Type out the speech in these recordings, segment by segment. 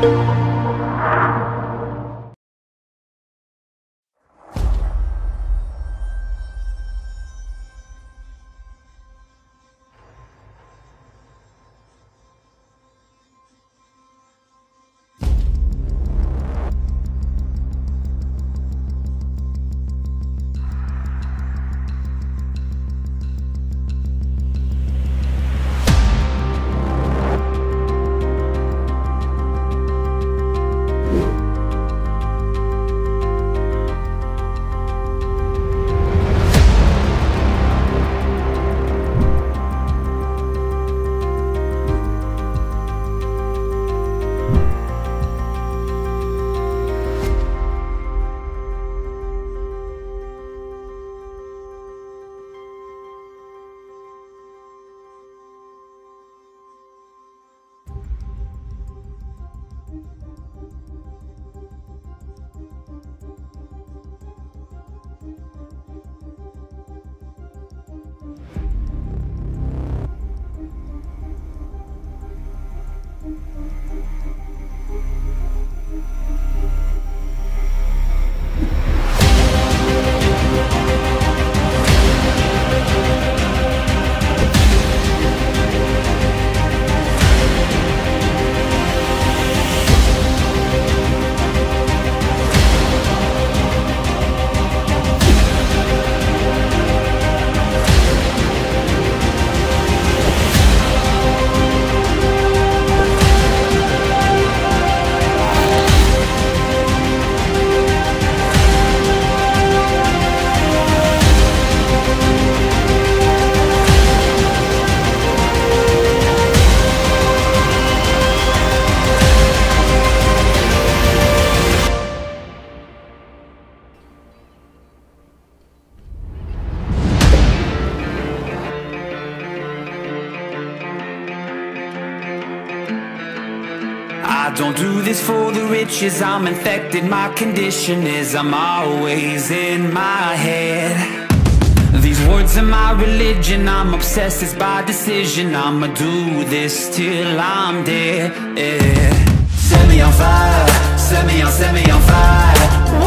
I don't do this for the riches, I'm infected. My condition is I'm always in my head. These words are my religion, I'm obsessed, it's by decision. I'ma do this till I'm dead, yeah. Set me on fire, set me on fire.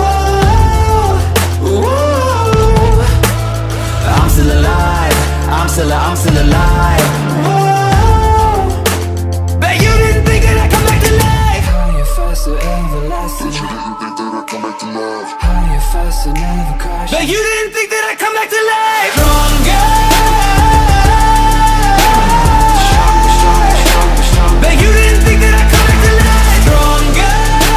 Whoa, whoa. I'm still alive, I'm still alive. Whoa. Bet you didn't think that I'd come back to life. Higher, faster, everlasting. Bet you didn't think that I'd come back to life. Higher, faster, never crash. Bet you didn't think that I'd come back to life. Stronger. Bet you didn't think that I'd come back to life. Stronger.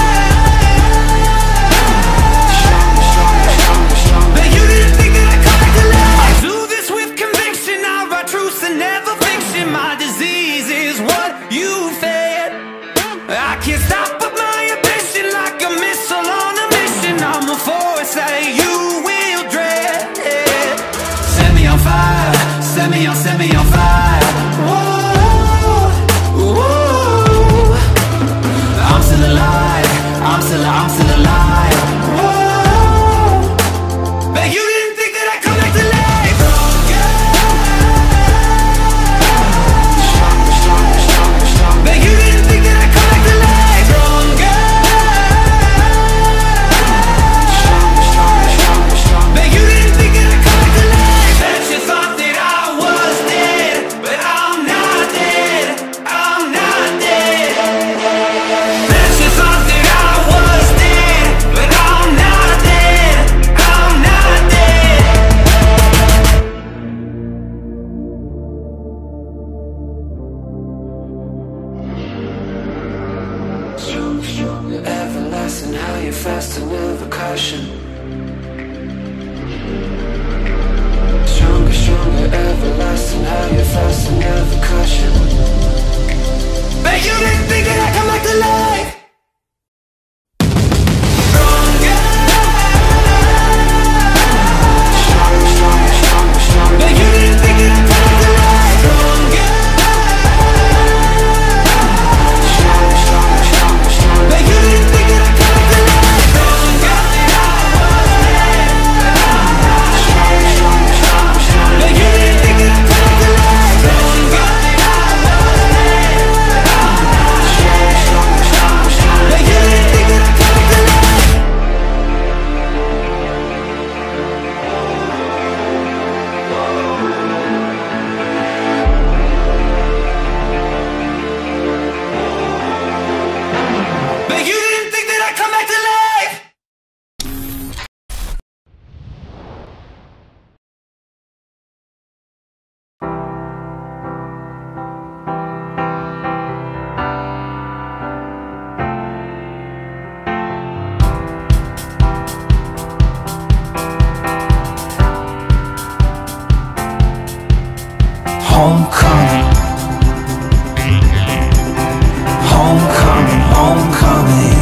Bet you didn't think that I'd come back to life. I do this with conviction, I write truths and never fiction. My disease is what you fed. I can't stop but my ambition, like a missile on a mission. I'm a force that you will dread. Set me on fire, set me on fire. Whoa, whoa. I'm still alive, I'm still alive. Whoa. Bet you didn't think that I'd come back to life. Bet you didn't think that I'd come back to life. Bet you didn't think that I'd come back to life. Bet you thought that I was dead, but I'm not dead, I'm not dead. Bet you thought that I was dead, but I'm not dead, I'm not dead. Stronger, everlasting, higher, faster, never caution. Stronger, everlasting, higher, faster, never caution. Bet you didn't think that I'd come back to life. Bet you didn't think that I'd come back to life. Bet you didn't think that I'd come back to life. Bet you didn't think that I'd come back to life. Homecoming, homecoming.